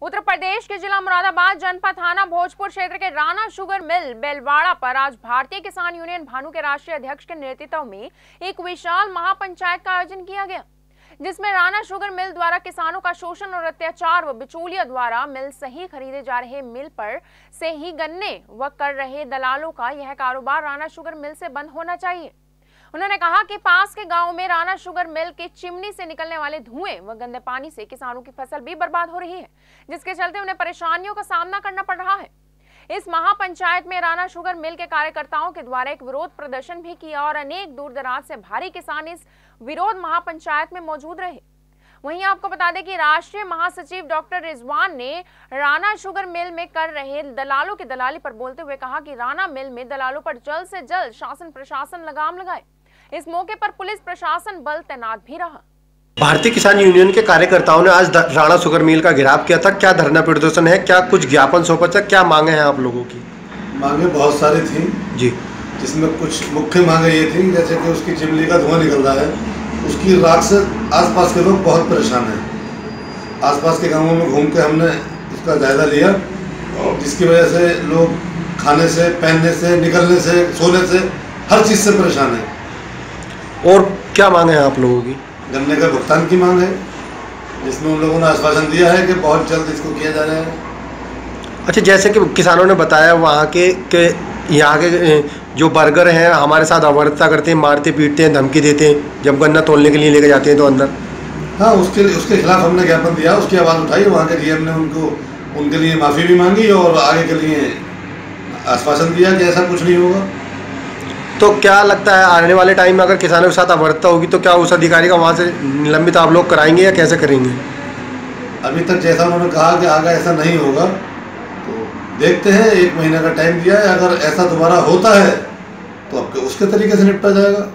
उत्तर प्रदेश के जिला मुरादाबाद जनपद थाना भोजपुर क्षेत्र के राणा शुगर मिल बेलवाड़ा पर आज भारतीय किसान यूनियन भानु के राष्ट्रीय अध्यक्ष के नेतृत्व में एक विशाल महापंचायत का आयोजन किया गया, जिसमें राणा शुगर मिल द्वारा किसानों का शोषण और अत्याचार व बिचौलियों द्वारा मिल से ही खरीदे जा रहे मिल पर से ही गन्ने व कर रहे दलालों का यह कारोबार राणा शुगर मिल से बंद होना चाहिए। उन्होंने कहा कि पास के गांव में राणा शुगर मिल की चिमनी से निकलने वाले धुएं व गंदे पानी से किसानों की फसल भी बर्बाद हो रही है, जिसके चलते उन्हें परेशानियों का सामना करना पड़ रहा है। इस महापंचायत में राणा शुगर मिल के कार्यकर्ताओं के द्वारा एक विरोध प्रदर्शन भी किया और अनेक दूर दराज से भारी किसान इस विरोध महापंचायत में मौजूद रहे। वहीं आपको बता दें कि राष्ट्रीय महासचिव डॉक्टर रिजवान ने राणा शुगर मिल में कर रहे दलालों की दलाली पर बोलते हुए कहा कि राणा मिल में दलालों पर जल्द से जल्द शासन प्रशासन लगाम लगाए। इस मौके पर पुलिस प्रशासन बल तैनात भी रहा। भारतीय किसान यूनियन के कार्यकर्ताओं ने आज राणा शुगर मिल का घेराव किया था। क्या धरना प्रदर्शन है, क्या कुछ ज्ञापन सौंपा था, क्या मांगे हैं आप लोगों की? मांगे बहुत सारी थी जी, जिसमें कुछ मुख्य मांगे ये थी, जैसे कि उसकी चिमनी का धुआं निकल रहा है, उसकी राख से आसपास के लोग बहुत परेशान हैं। आसपास के गांवों में घूम के हमने उसका जायजा लिया, जिसकी वजह से लोग खाने से, पहनने से, निकलने से, सोने से, हर चीज़ से परेशान है। और क्या मांगे हैं आप लोगों की? गन्ने का भुगतान की मांग है, जिसमें उन लोगों ने आश्वासन दिया है कि बहुत जल्द इसको किया जा रहा है। अच्छा, जैसे कि किसानों ने बताया वहाँ के यहाँ के जो बर्गर हैं हमारे साथ अवैधता करते हैं, मारते पीटते हैं, धमकी देते हैं जब गन्ना तोलने के लिए लेके जाते हैं तो अंदर। हाँ, उसके खिलाफ हमने ज्ञापन दिया, उसकी आवाज़ उठाई। वहाँ के डीएम ने उनके लिए माफ़ी भी मांगी और आगे के लिए आश्वासन दिया कि ऐसा कुछ नहीं होगा। तो क्या लगता है आने वाले टाइम में अगर किसानों के साथ अवैधता होगी तो क्या उस अधिकारी का वहाँ से निलंबित आप लोग कराएंगे या कैसे करेंगे? अभी तक जैसा उन्होंने कहा कि आगे ऐसा नहीं होगा, तो देखते हैं। 1 महीने का टाइम दिया है, अगर ऐसा दोबारा होता है तो अब उसके तरीके से निपटा जाएगा।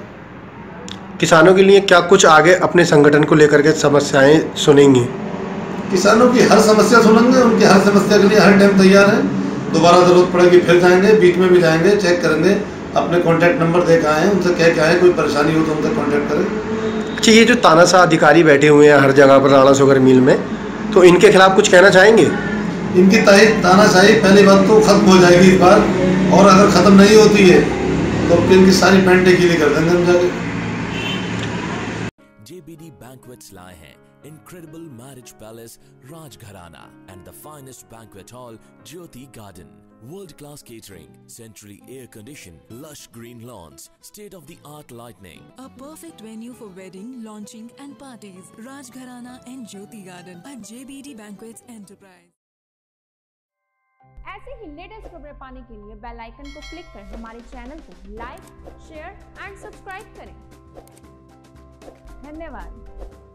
किसानों के लिए क्या कुछ आगे अपने संगठन को लेकर के समस्याएं सुनेंगे? किसानों की हर समस्या सुनेंगे, उनकी हर समस्या के लिए हर टाइम तैयार है। दोबारा ज़रूरत पड़ेगी फिर जाएंगे, बीच में भी जाएंगे, चेक करेंगे, अपने कॉन्टैक्ट नंबर दे के आए हैं, उनसे कह के आए, कोई परेशानी हो तो उनसे कॉन्टैक्ट करें। अच्छा, ये जो तानाशाह अधिकारी बैठे हुए हैं हर जगह पर राणा शुगर मिल में, तो इनके खिलाफ कुछ कहना चाहेंगे? इनकी तानाशाही पहली बात तो खत्म हो जाएगी इस बार, और अगर ख़त्म नहीं होती है तो इनकी सारी पेंटें गीली कर देंगे हम जाके। JBD Banquets लाए हैं incredible marriage palace Rajgharana and the finest banquet hall Jyoti Garden. World-class catering, centrally air-conditioned, lush green lawns, state-of-the-art lighting. A perfect venue for wedding, launching and parties. Rajgharana and Jyoti Garden at JBD Banquets Enterprise. ऐसे ही latest खबरें पाने के लिए bell icon को click कर हमारे channel को like, share and subscribe करें। धन्यवाद।